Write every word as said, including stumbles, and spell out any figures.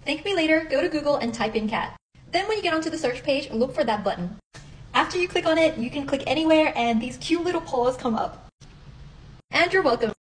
Thank me later, go to Google and type in cat. Then when you get onto the search page, look for that button. After you click on it, you can click anywhere and these cute little paws come up. And you're welcome.